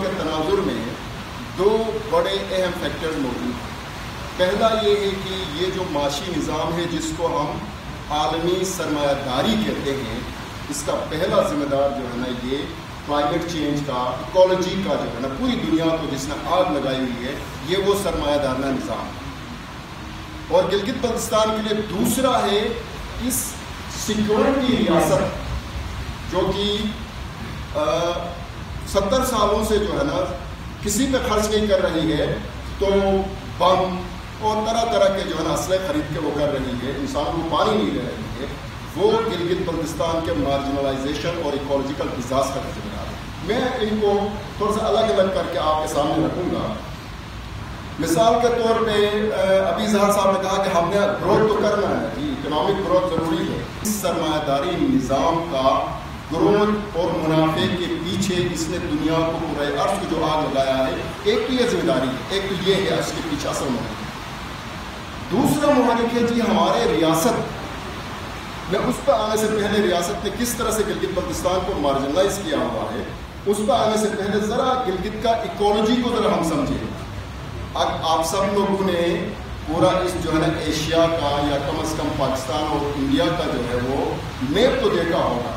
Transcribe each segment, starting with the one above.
کے تناظر میں دو بڑے اہم فیکٹرز موجود ہیں. پہلا یہ ہے کہ یہ جو معاشی نظام ہے جس کو ہم عالمی سرمایہ داری کہتے ہیں، اس کا پہلا ذمہ دار جو ہے نا یہ کلائمیٹ چینج کا، ایکولوجی کا جو ہے نا پوری دنیا کو جس نے آگ لگائی ہوئی ہے، یہ وہ سرمایہ دارانہ نظام ہے. اور گلگت بلتستان کے لیے دوسرا ہے اس سیکورٹی ریاست جو کہ 70 سالوں سے جو ہے نا کسی پہ خرچ نہیں کر رہی ہے، تو بم اور طرح طرح کے جو ہے نا اسلحے خرید کے وہ کر رہی ہے، انسان کو پانی نہیں دے رہی ہے. وہ گلگت بلتستان کے مارجنلائزیشن اور ایکولوجیکل ڈیزاسٹر کا ذمہ دار ہے. میں ان کو تھوڑا سا الگ الگ کر کے آپ کے سامنے رکھوں گا. مثال کے طور پہ ابھی اظہار صاحب نے کہا کہ ہم نے گروتھ تو کرنا ہے، جی اکنامک گروتھ ضروری ہے. اس سرمایہ داری نظام کا گروتھ اور منافع کے پیچھے اس نے دنیا کو پورے عرض کو جو آگ لگایا ہے، ایک تو یہ ذمہ داری ہے، ایک تو یہ ہے اس کے پیچھے اصل محرک. دوسرا محرک ہے جی ہمارے ریاست میں، اس پہ آنے سے پہلے ریاست نے کس طرح سے گلگت بلتستان کو مارجنلائز کیا ہوا ہے، اس پہ آنے سے پہلے ذرا گلگت کا ایکولوجی کو ذرا ہم سمجھیں. اب آپ سب لوگوں نے پورا اس جو ہے نا ایشیا کا یا کم از کم پاکستان اور انڈیا کا جو ہے وہ میپ تو دیکھا ہوگا.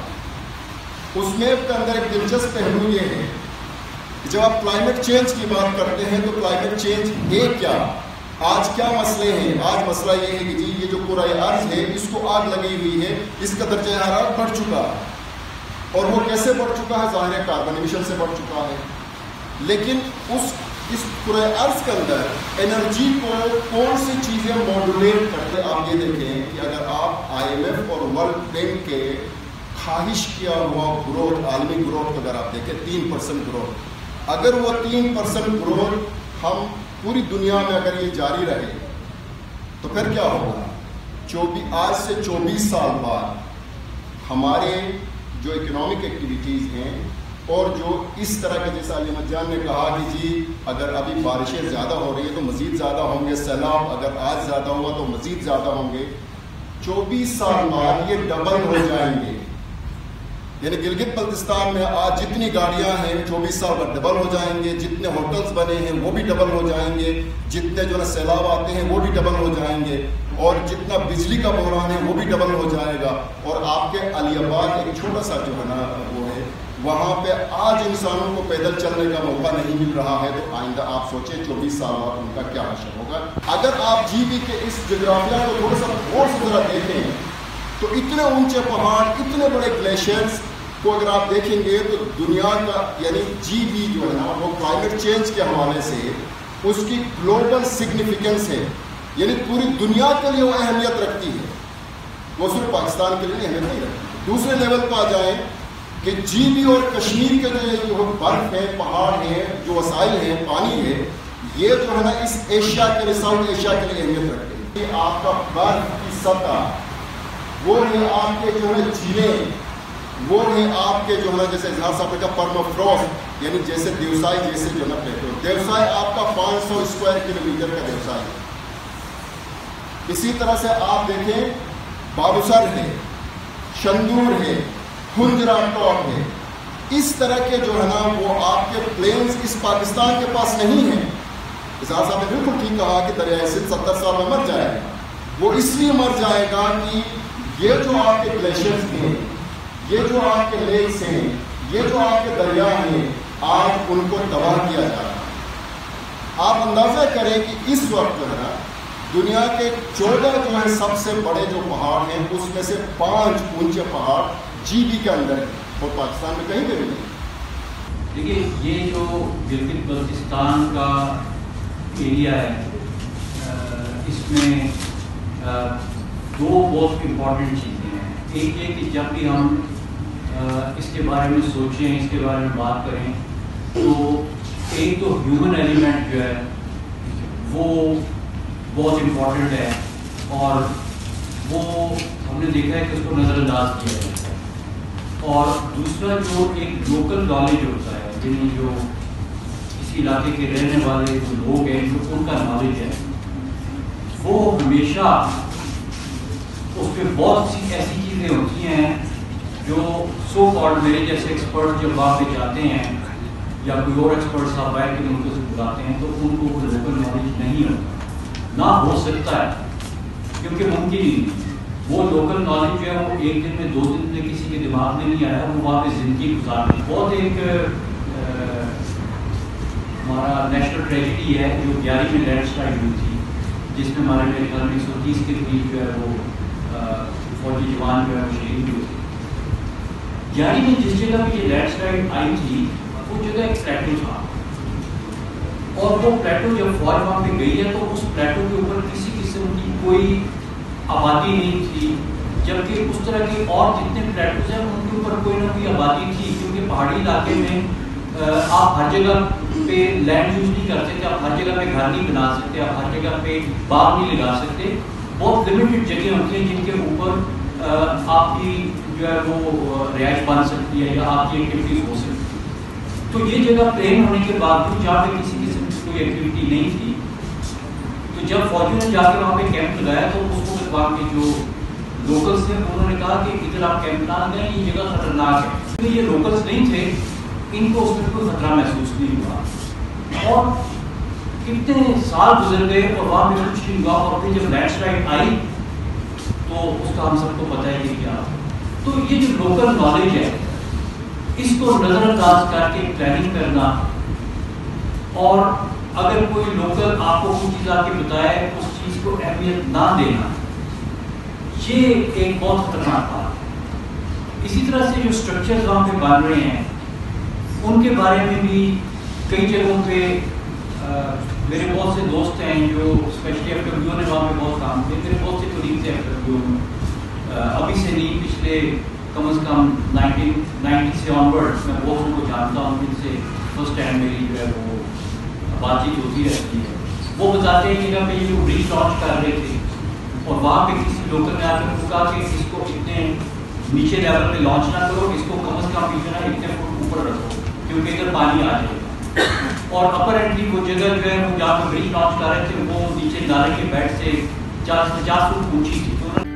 اس میپ کے اندر ایک دلچسپ پہلو یہ ہے کہ جب آپ کلائمیٹ چینج کی بات کرتے ہیں تو کلائمیٹ چینج ہے کیا، آج کیا مسئلے ہیں. آج مسئلہ یہ ہے کہ جی یہ جو پورا عرض ہے اس کو آگ لگی ہوئی ہے، اس کا درجہ حرارت بڑھ چکا ہے. اور وہ کیسے بڑھ چکا ہے؟ ظاہر ہے کاربن ایمیشن سے بڑھ چکا ہے. لیکن اس پورے عرض کے اندر انرجی کو کون سی چیزیں ماڈولیٹ کرتے، آپ یہ دیکھیں کہ اگر آپ IMF اور ورلڈ بینک کے خواہش کیا ہوا گروتھ، عالمی گروتھ اگر آپ دیکھیں 3% گروتھ، اگر وہ 3% گروتھ ہم پوری دنیا میں اگر یہ جاری رہے تو پھر کیا ہوگا؟ آج سے 24 سال بعد ہمارے جو اکنامک ایکٹیویٹیز ہیں اور جو اس طرح کے، جیسا علی احمد جان نے کہا کہ جی اگر ابھی بارشیں زیادہ ہو رہی ہیں تو مزید زیادہ ہوں گے، سیلاب اگر آج زیادہ ہوا تو مزید زیادہ ہوں گے. 24 سال بعد یہ ڈبل ہو جائیں گے. یعنی گلگت بلتستان میں آج جتنی گاڑیاں ہیں 24 سال بعد ڈبل ہو جائیں گے، جتنے ہوٹلز بنے ہیں وہ بھی ڈبل ہو جائیں گے، جتنے جو ہے سیلاب آتے ہیں وہ بھی ڈبل ہو جائیں گے، اور جتنا بجلی کا بحران ہے وہ بھی ڈبل ہو جائے گا. اور آپ کے علی آباد ایک چھوٹا سا جو ہے نا وہ ہے، وہاں پہ آج انسانوں کو پیدل چلنے کا موقع نہیں مل رہا ہے، تو آئندہ آپ سوچیں 24 سال بعد ان کا کیا حشر ہوگا. اگر آپ جی بی کے اس جغرافیہ کو تھوڑا سا غور سے ذرا دیکھیں تو اتنے اونچے پہاڑ، اتنے بڑے گلیشیئرز کو اگر آپ دیکھیں گے تو دنیا کا یعنی جی بی جو ہے نا وہ کلائمیٹ چینج کے حوالے سے اس کی گلوبل سگنیفیکنس ہے، یعنی پوری دنیا کے لیے وہ اہمیت رکھتی ہے، وہ صرف پاکستان کے لیے اہمیت نہیں رکھتی. دوسرے لیول پہ آ جائیں کہ جی بی اور کشمیر کے جو برف ہے، پہاڑ ہیں، جو وسائل ہیں، پانی ہے، یہ جو ہے نا اس ایشیا کے لیے، ساؤتھ ایشیا کے لیے اہمیت رکھتے ہیں. آپ کا برف کی سطح، وہ ہے آپ کے جو ہے جھیلیں، وہ ہے آپ کے جو ہے جیسے اظہار صاحب کا پرمافروسٹ، یعنی جیسے دیوسائی جیسے جو ہے نا پلیٹو، دیوسائی آپ کا 500 اسکوائر کلومیٹر کا دیوسائی. اسی طرح سے آپ دیکھیں بابوسر ہے، شندور ہے، ہنجرا ٹاپ ہے، اس طرح کے جو ہے نا وہ آپ کے پلینز اس پاکستان کے پاس نہیں ہیں. اظہار صاحب نے بالکل ٹھیک کہا کہ دریائے سندھ 70 سال میں مر جائے گا. وہ اس لیے مر جائے گا کہ یہ جو آپ کے گلیشیئرز ہیں، یہ جو آپ کے لیکس ہیں، یہ جو آپ کے دریا ہیں، آج ان کو تباہ کیا جا رہا ہے. آپ اندازہ کریں کہ اس وقت جو ہے نا دنیا کے 14 جو ہے سب سے بڑے جو پہاڑ ہیں اس میں سے 5 اونچے پہاڑ جی بی کے اندر ہیں اور پاکستان میں کہیں پہ بھی نہیں. دیکھیے یہ جو گلگت بلتستان کا ایریا ہے، اس میں 2 بہت امپورٹنٹ چیزیں ہیں. ایک یہ کہ جب بھی ہم اس کے بارے میں سوچیں، اس کے بارے میں بات کریں، تو ایک تو ہیومن ایلیمنٹ جو ہے وہ بہت امپورٹنٹ ہے، اور وہ ہم نے دیکھا ہے کہ اس کو نظر انداز کیا جاتا ہے. اور دوسرا جو ایک لوکل نالج ہوتا ہے، یعنی جو کسی علاقے کے رہنے والے جو لوگ ہیں جو ان کا نالج ہے، وہ ہمیشہ اس پہ بہت سی ایسی چیزیں ہوتی ہیں جو سو کالڈ میرے جیسے ایکسپرٹ جب وہاں پہ جاتے ہیں یا کوئی اور ایکسپرٹ صاحب باہر کے ملکوں سے بلاتے ہیں تو ان کو وہ لوکل نالج نہیں ہوتا، نہ ہو سکتا ہے کیونکہ ممکن ہی نہیں۔ وہ لوکل نالج جو ہے وہ ایک دن میں 2 دن میں کسی کے دماغ میں نہیں آیا، وہ وہاں پہ زندگی گزارتی۔ بہت ایک ہمارا نیشنل ٹریجڈی ہے جو 11 میں لینڈ سلائڈ ہوئی تھی، جس میں ہمارے میرے خیال میں 130 کے قریب جو ہے وہ فوجی جوان جو ہے وہ شہید ہوئے تھے۔ 11 میں جس جگہ پہ یہ لینڈ سلائڈ آئی تھی وہ جگہ ایک پلیٹو تھا، اور وہ پلیٹو جب فوج وہاں پہ گئی ہے تو اس پلیٹو کے اوپر کسی قسم کی کوئی آبادی نہیں تھی، جبکہ اس طرح کے اور جتنے پلیٹوز ہیں ان کے اوپر کوئی نہ کوئی آبادی تھی، کیونکہ پہاڑی علاقے میں آپ ہر جگہ پہ لینڈ یوز نہیں کرتے تھے، آپ ہر جگہ پہ گھر نہیں بنا سکتے، آپ ہر جگہ پہ باغ نہیں لگا سکتے، بہت لمیٹڈ جگہ ہوتی ہیں جن کے اوپر آپ کی جو ہے وہ رہائش بن سکتی ہے یا آپ کی ایکٹیویٹیز ہو سکتی ہے۔ تو یہ جگہ پلین ہونے کے باوجود جہاں پہ کسی قسم کی کوئی ایکٹیویٹی نہیں تھی، تو جب فوجیوں نے جا کے وہاں پہ کیمپ لگایا تو اس وقت وہاں کے جو لوکلس تھے انہوں نے کہا کہ ادھر آپ کیمپ نہ لگائیں، یہ جگہ خطرناک ہے، کیونکہ یہ لوکلس نہیں تھے، ان کو اس میں کوئی خطرہ محسوس نہیں ہوا۔ اور کتنے سال گزر گئے اور وہاں پہ کچھ نہیں ہوا، اور پھر جب لینڈ سلائڈ آئی تو اس کا ہم سب کو پتہ ہے کہ کیا۔ تو یہ جو لوکل نالج ہے اس کو نظر انداز کر کے پلاننگ کرنا، اور اگر کوئی لوکل آپ کو کوئی چیز آ کے بتائے اس چیز کو اہمیت نہ دینا، یہ ایک بہت خطرناک بات ہے۔ اسی طرح سے جو اسٹرکچرز وہاں پہ بن رہے ہیں ان کے بارے میں بھی کئی جگہوں پہ میرے بہت سے دوست ہیں جو اسپیشلی ایف ڈبلیو نے وہاں پہ بہت کام کیا، میرے بہت سے کولیگز ہیں ایف ڈبلیو میں، ابھی سے نہیں پچھلے کم از کم 1990 سے آنورڈ میں بہت ان کو جانتا ہوں، جن سے فرسٹ ہینڈ میری جو ہے وہ بات چیت ہوتی رہتی ہے۔ وہ بتاتے ہیں جگہ پہ یہ جو ریچ لانچ کر رہے تھے اور وہاں پہ کسی لوکل نے آ کر کہا کہ اس کو اتنے نیچے لیول پہ لانچ نہ کرو، اس کو کم از کم پیچھے اتنے فٹ اوپر رکھو کیونکہ ادھر پانی آ جائے گا۔ اور اپرنٹلی وہ جگہ جو ہے وہ جہاں پہ ریچ لانچ کر رہے تھے وہ نیچے نالے کے بیڈ سے 50 فٹ اونچی تھی، تو